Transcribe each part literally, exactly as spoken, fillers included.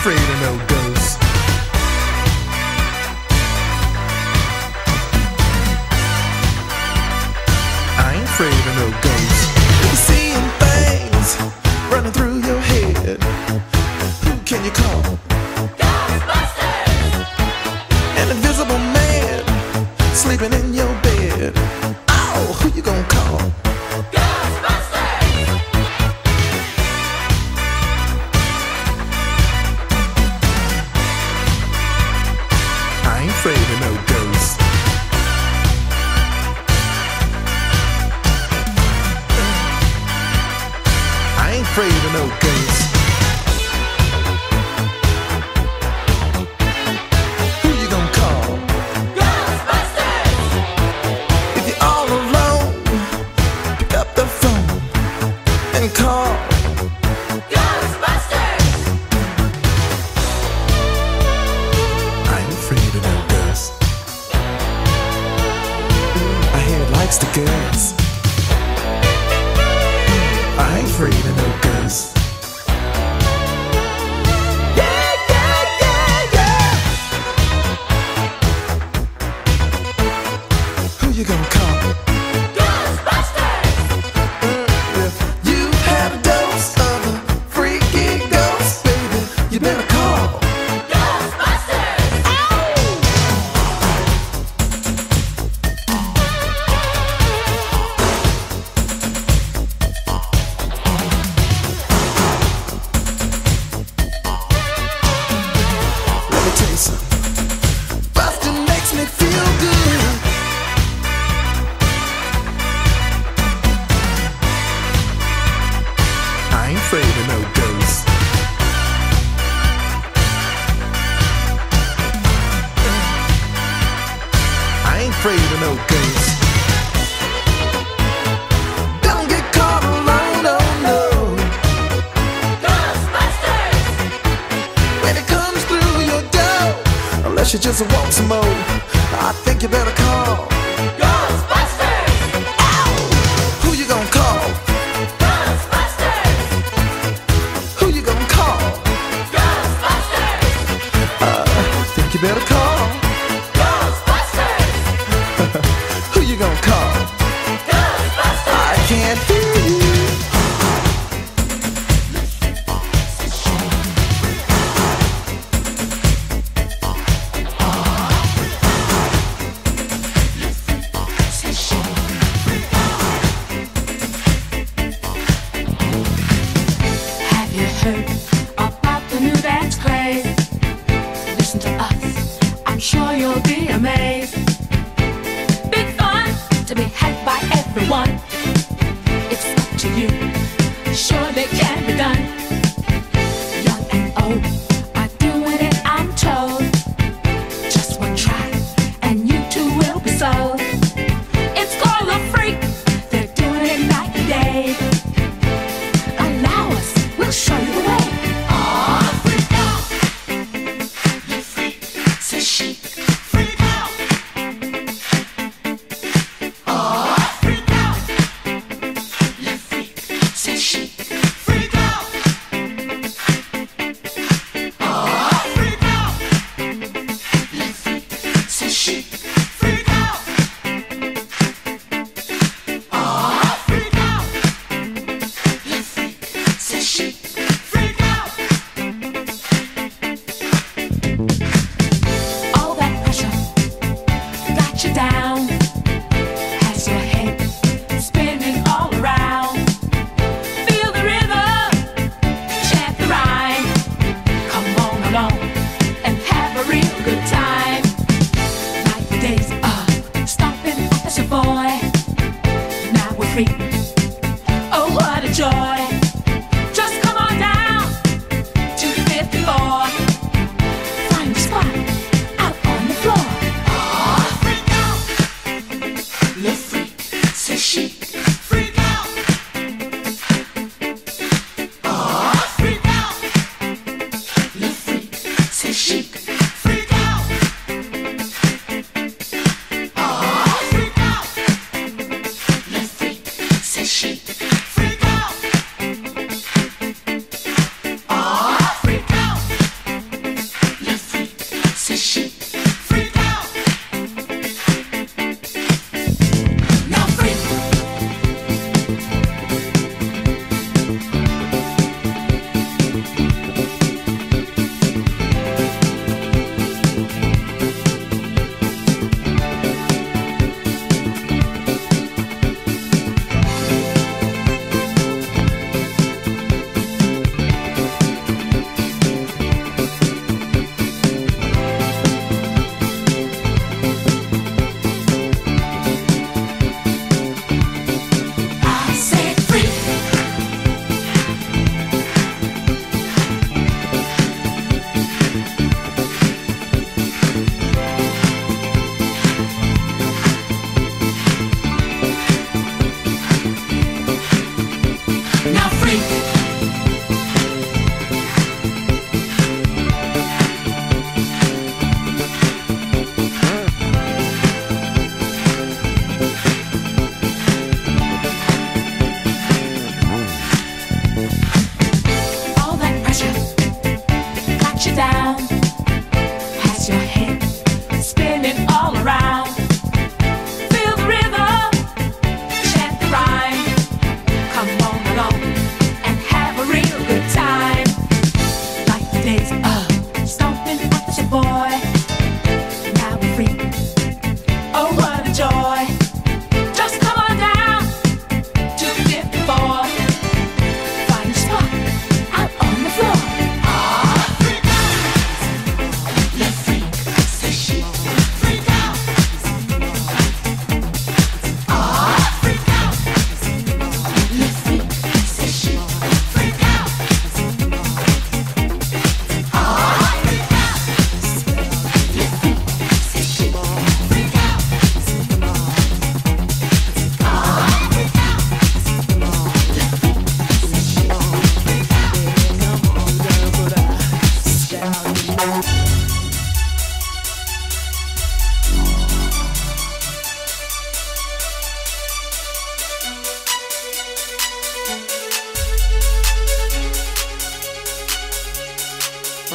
afraid of no ghosts. I ain't afraid of no ghosts. You're seeing things running through your head. Who can you call? Ghostbusters! An invisible man sleeping in your bed. Oh, who you gonna call? Ghostbusters! I ain't afraid of no ghosts. I ain't afraid of no ghosts. Who you gonna call? Ghostbusters! If you're all alone, pick up the phone and call Ghostbusters! I ain't afraid of no ghosts. I hear it likes the girls. I ain't afraid of no ghosts. Yeah, yeah, yeah, yeah. Who you gonna call? Ghostbusters! If you've had a dose of a freaky ghost, baby, you better call Ghostbusters! Let me tell you something. Bustin' makes me feel good. I ain't afraid of no ghosts. I ain't afraid of no ghosts. Don't get caught alone, oh no. Ghostbusters! When it comes through your door, unless you just want some more, I think you better call Ghostbusters! Ow! Who you gonna call? Ghostbusters! Who you gonna call? Ghostbusters! Uh, I think you better call Ghostbusters! Who you gonna call? Ghostbusters! I can't hear you. Have you heard about the new dance craze? Listen to us, I'm sure you'll be amazed. Big fun to be had by everyone. It's up to you, surely it can be done. Young and old are doing it, I'm told. Just one try and you too will be sold. It's called a freak, they're doing it night and day. Allow us, we'll show you the way. Aw, freak out. You freak, say she. Freak out.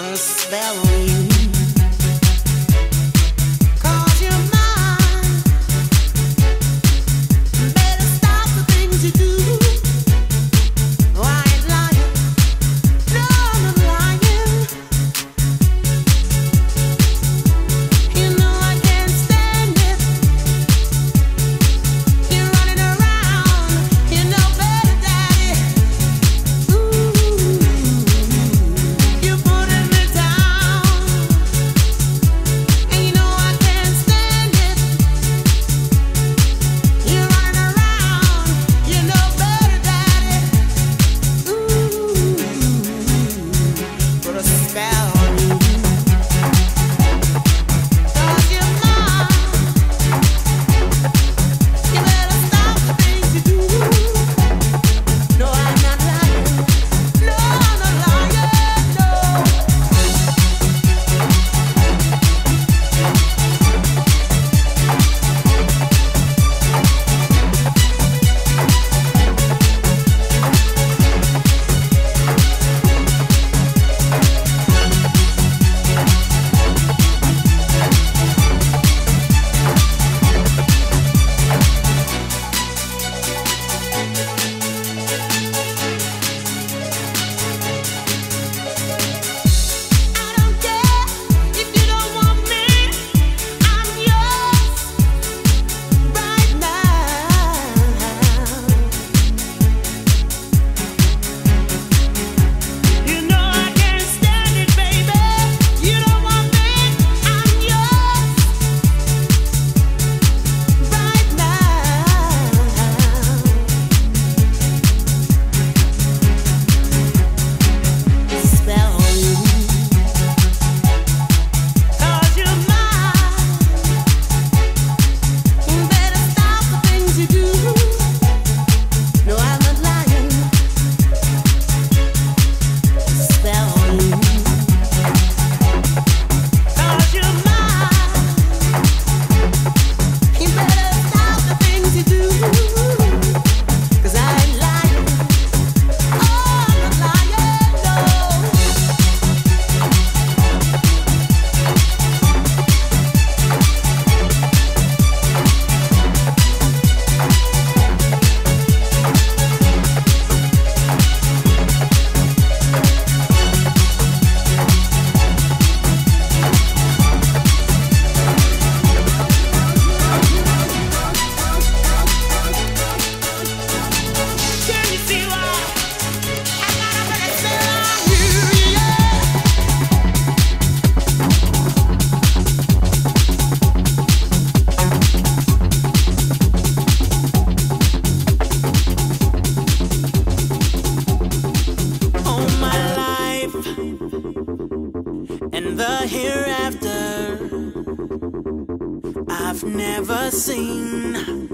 never seen,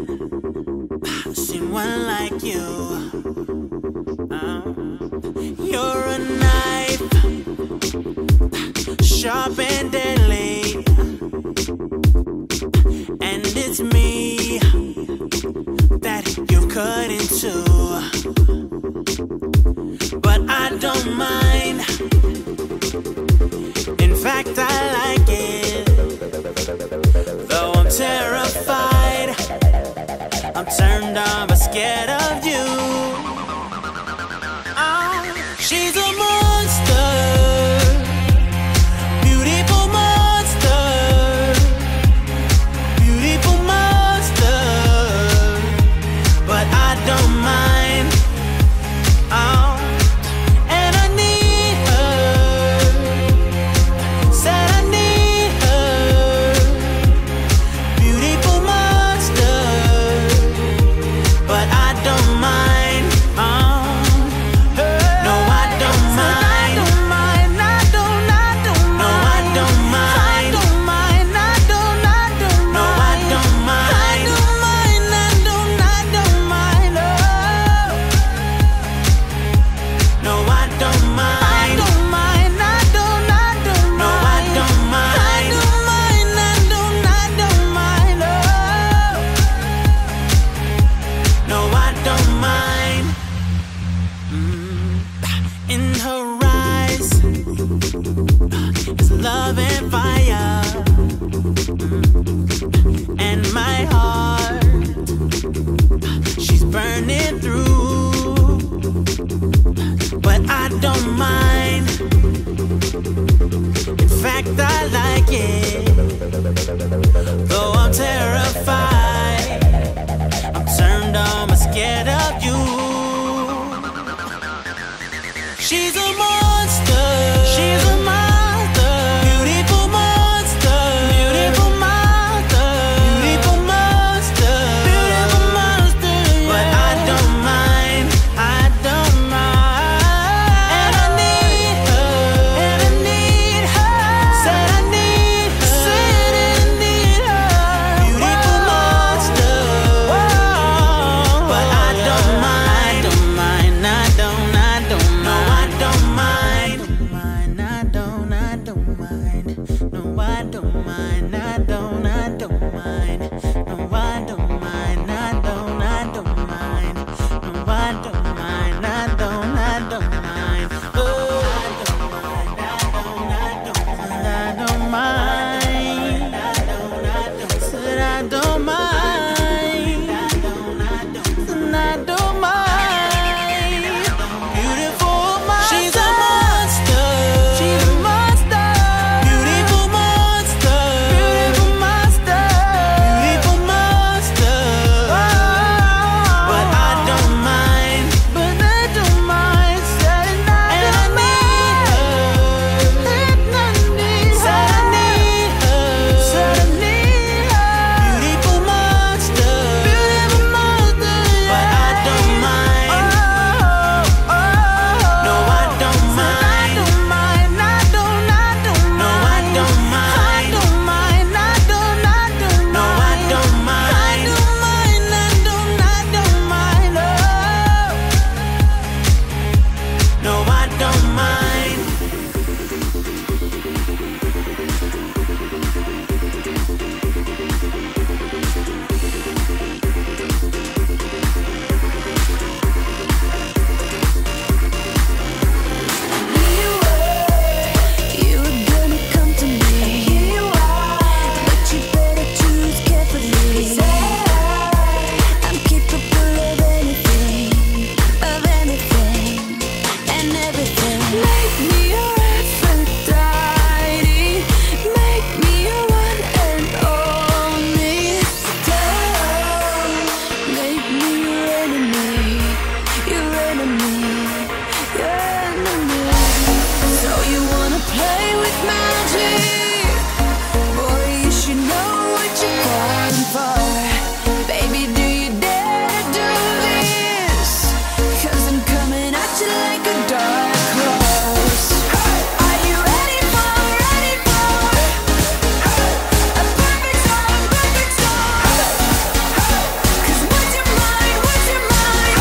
seen one like you. Uh, you're a knife, sharp and deadly, and it's me that you cut into. But I don't mind, in fact I like it. Though I'm terrified, I'm turned on but scared of you. Oh, she's a monster, beautiful monster, beautiful monster. But I don't mind. Oh, and I need her. Said I need her. Beautiful monster. But I don't mind. Oh, no, I don't mind. I don't mind. I don't. I don't mind. No, I don't mind. I don't mind. I don't. I don't mind. No, I don't mind. I don't mind. I don't. I don't mind. Oh. No, I don't mind. I don't mind. I don't. I don't mind. No, I don't mind. I don't mind. I don't. I don't mind. Oh. No, I don't mind. Mm. In her eyes, It's love and fire, and my heart, she's burning through, but I don't mind. In fact, I like it, though I'm terrified. I'm turned on, but scared of you. She's a monster. She's a monster. Beautiful monster. Beautiful monster. Beautiful monster. Beautiful monster. But I don't mind. I don't mind. And I need her. And I need her. Said I need her. Said I need her. Beautiful monster. But I don't mind. I don't mind. I don't. I don't mind. No, I don't mind. I don't. I don't mind. No, I don't mind. I don't. I don't mind. No, I don't mind. I don't. I don't mind. No, I don't mind. I don't. I don't mind. Oh, I don't mind. I don't. I don't mind. I don't. I don't. Said I don't mind. I don't. I don't. And I don't mind. Beautiful monster. She's a monster. She's a monster. Beautiful monster. Beautiful monster. Beautiful monster. But I don't mind. But I don't mind. Said and I don't mind. And I need her. Said I need her. Said I need her. Beautiful monster. Beautiful monster. But I don't mind. Oh, oh, oh. No, I don't mind. I don't mind. I don't. I don't mind. No, I don't mind. I don't mind. I don't. I don't mind. No, I don't mind. I don't mind. I don't. I don't mind. Oh. No, I don't mind. You were gonna come to me, but you better choose carefully. I'm capable of anything, of anything, and everything. Make me your Aphrodite, make me your one and only. Don't make me your enemy, your enemy, your enemy. So you wanna play with magic? Boy, you should know what you're going for. Baby, do you dare to do this? 'Cause I'm coming at you like a dark horse. Are you ready for, ready for a perfect storm, perfect storm? 'Cause what's your mind, what's your mind?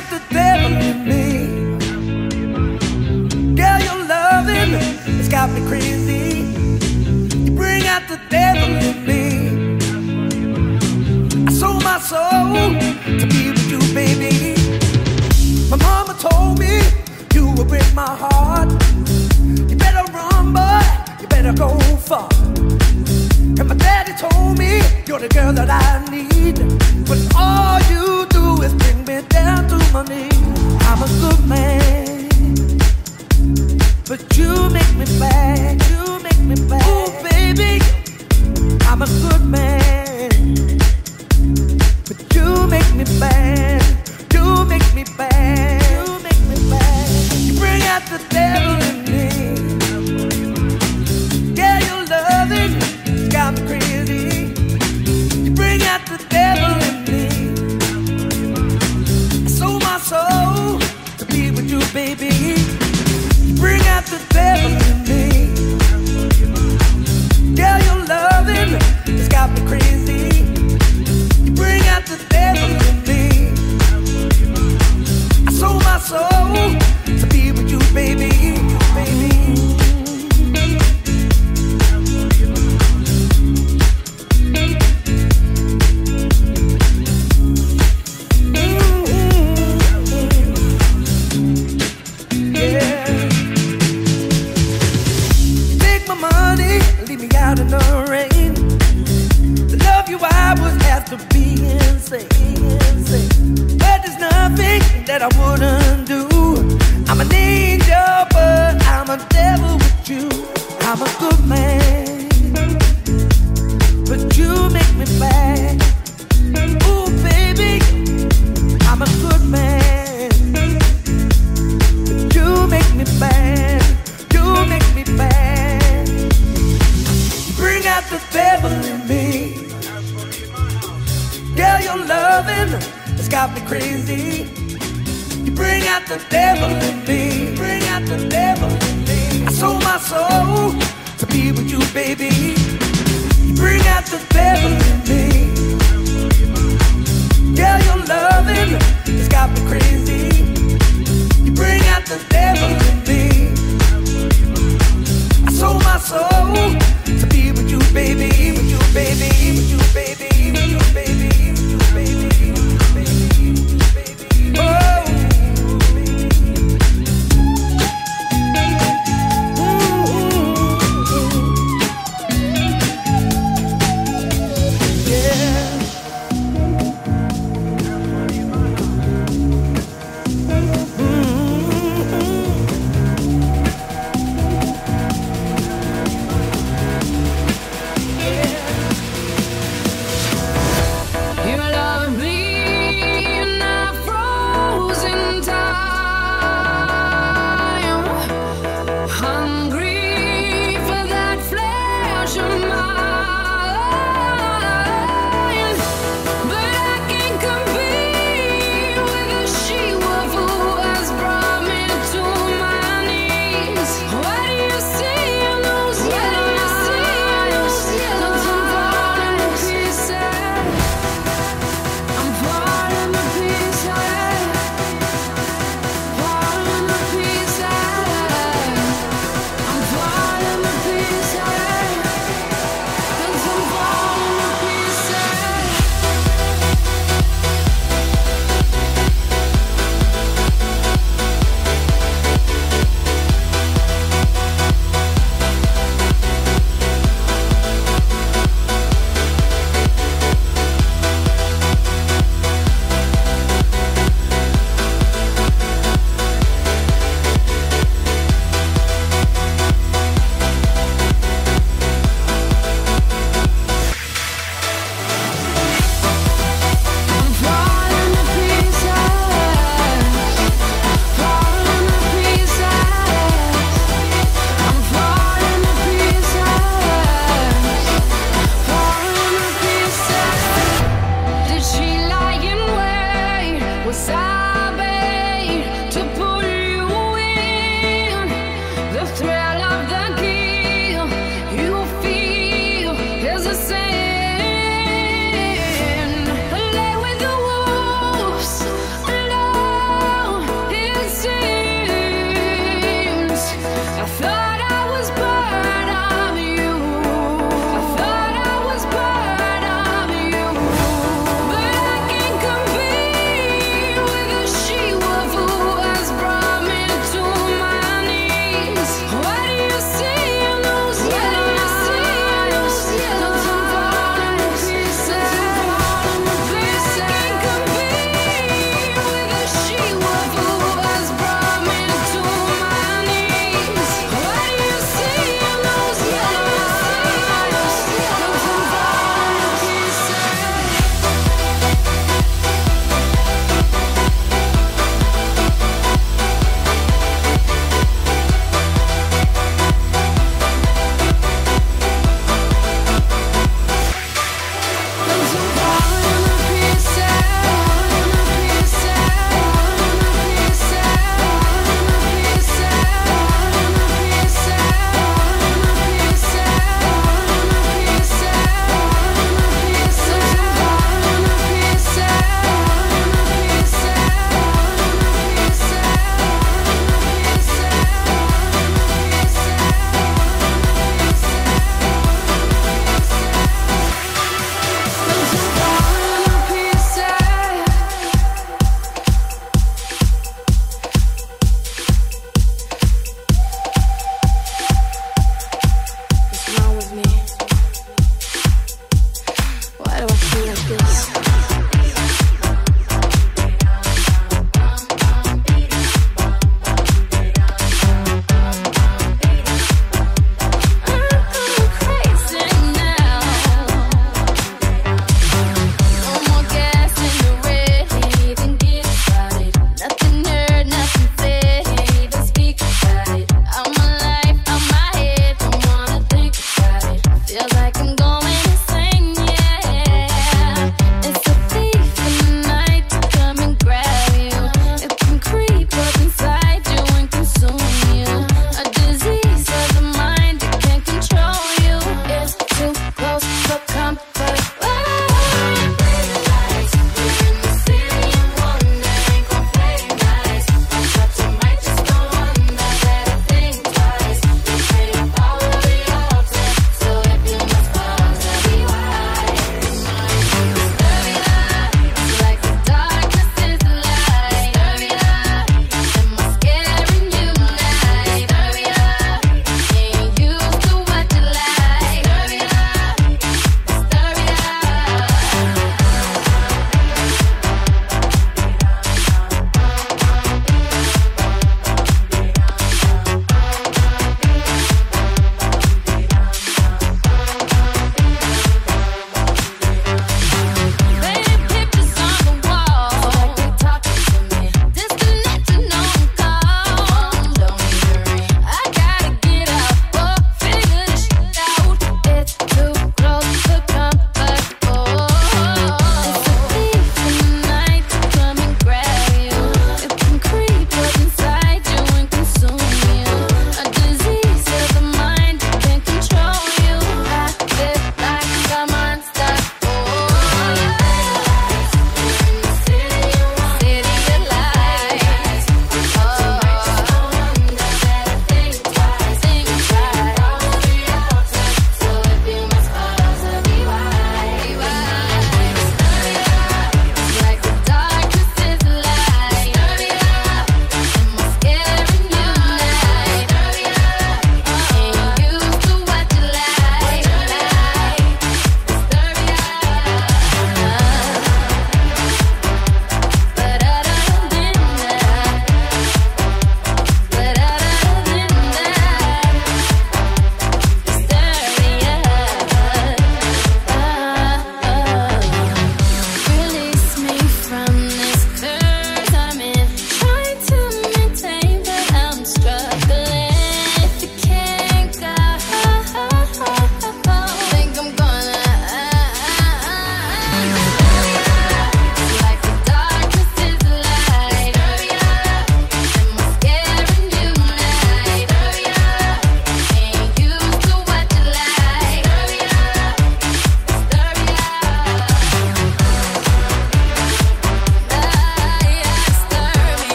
out the devil in me. Girl, your loving has got me crazy. You bring out the devil in me. I sold my soul to be with you, baby. My mama told me you would break my heart. You better run, boy, you better go far. And my daddy told me you're the girl that I need, but all you do is bring me down to my knees. I'm a good man, but you make me bad. You make me bad. Ooh, baby, I'm a good man, but you make me bad. You make me bad. You make me bad. You bring out the devil in me. Yeah, your loving got me crazy. You bring out the devil in me. I sold my soul to be with you, baby. You bring out the devil in me. Yeah, your loving has got me crazy. You bring out the devil in me. I sold my soul to be with you, baby, baby. Out in the rain, to love you I would have to be insane, insane. But there's nothing that I wouldn't do. I'm an angel, but I'm a devil with you. I'm a good man, but you make me bad. Ooh, baby, I'm a good man, but you make me bad. You make me bad. Bring out the devil in me. Girl, your loving has got me crazy. You bring out the devil in me. Bring out the devil in me. I sold my soul to be with you, baby. You bring out the devil in me. Girl, your loving has got me crazy.